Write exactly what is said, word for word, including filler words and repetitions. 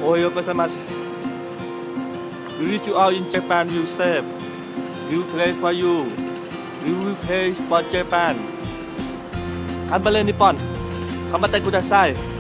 Ohayo gozaimasu. We wish you all in Japan will safe. We will pray for you. We will pray for Japan. Kanbare Nippon. Kamate kudasai.